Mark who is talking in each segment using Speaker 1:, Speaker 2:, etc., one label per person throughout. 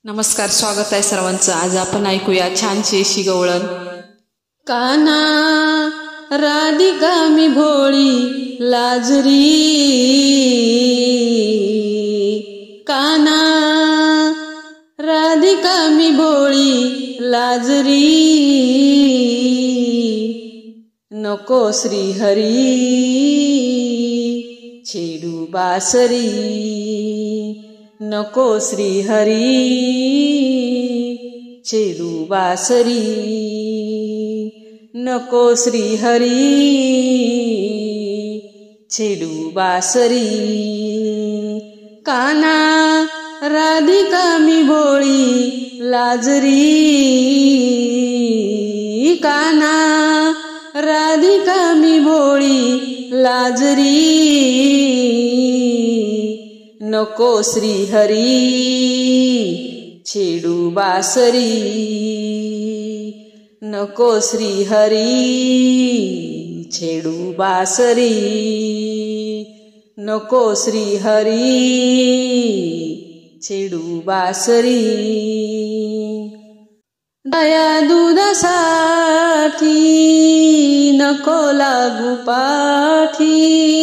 Speaker 1: नमस्कार, स्वागत आहे सर्वांचं. आज आपण ऐकूया छानशी अशी गवळण.
Speaker 2: काना राधिका मी भोळी लाजरी, काना राधिका मी भोळी लाजरी, नको श्रीहरी छेडू बासरी, नको श्रीहरी छेडू बासरी, नको श्रीहरी छेडू बासरी. काना राधिका मी भोळी लाजरी, काना राधिका मी भोळी लाजरी, नको श्रीहरी छेडू बासरी, नको श्रीहरी छेडू बासरी, नको श्रीहरी छेडू बासरी. दया दुधासाठी नको लागू पाठी,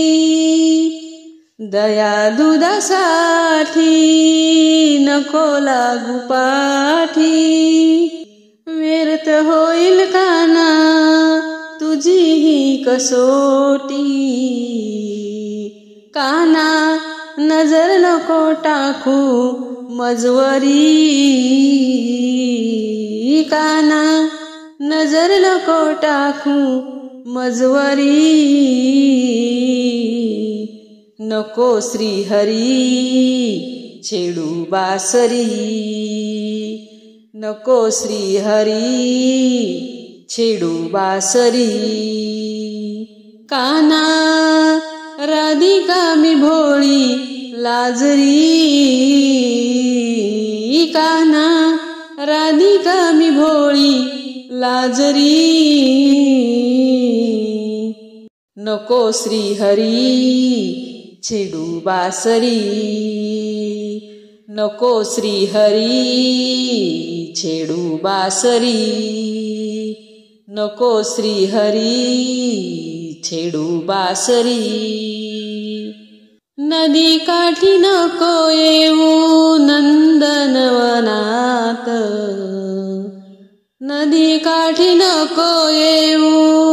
Speaker 2: दया दुधासाठी नको लागू पाठी, व्यर्थ होईल काना तुझी ही कसोटी, काना नजर नको टाकू मजवरी, काना नजर नको टाकू मजवरी, नको श्रीहरी छेडू बासरी, नको श्रीहरी छेडू बासरी. काना राधिका मी भोळी लाजरी, काना राधिका मी भोळी लाजरी, नको श्रीहरी छेडू बासरी, नको श्रीहरी छेडू बासरी, नको श्रीहरी छेडू बासरी. नदी काठी नको येऊ नंदनवनात, नदी काठी नको येऊ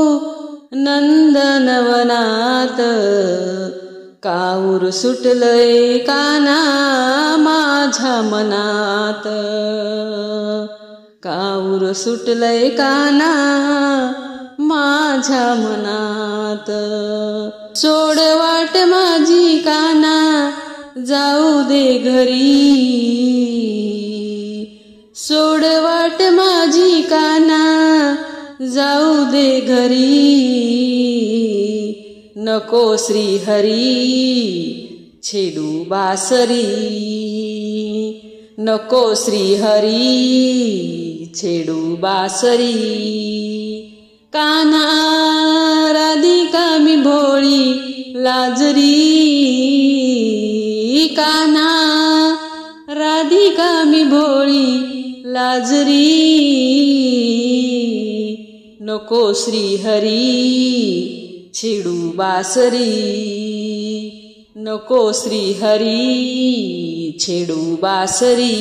Speaker 2: नंदनवनात, काऊर सुटलय काना माझ्या मनात, काऊर सुटलय काना माझ्या मनात, सोड वाट माझी काना जाऊ दे घरी, सोड वाट माझी काना जाऊ दे घरी, नको श्रीहरी छेडू बासरी, नको श्रीहरी छेडू बासरी. काना राधिका मी भोळी लाजरी, काना राधिका मी भोळी लाजरी, नको श्रीहरी छेडू बासरी, नको श्रीहरी छेडू बासरी.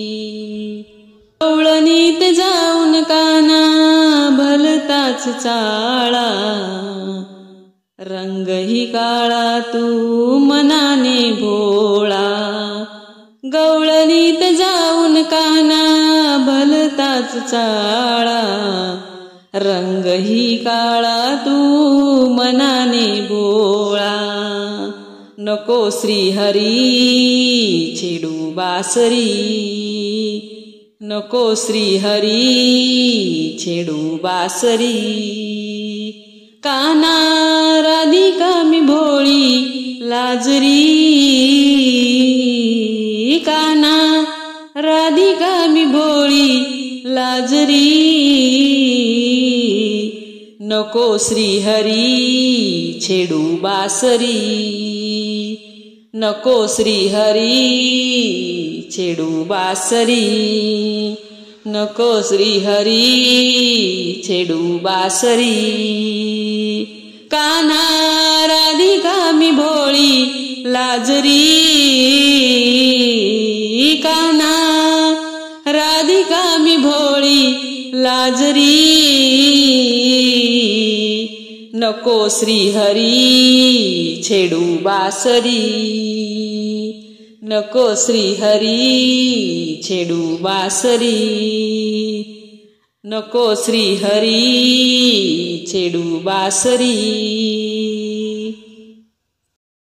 Speaker 2: गवळणीत जाऊन काना भलताच चाळा, रंगही काळा तू मनाने भोळा, गवळणीत जाऊन काना भलताच चाळा, रंगही काळा तू मनाने भोळा, नको श्रीहरी छेडू बासरी, नको श्रीहरी छेडू बासरी. काना राधिका मी भोळी लाजरी, काना राधिका मी भोळी लाजरी, नको श्रीहरी छेडू बासरी, नको श्रीहरी छेडू बासरी, नको श्रीहरी छेडू बासरी। कान्हा राधिका मी भोळी लाजरी, कान्हा राधिका मी भोळी लाजरी। नको श्रीहरी छेडू बासरी, नको श्रीहरी छेडू बासरी, नको श्रीहरी छेडू बासरी।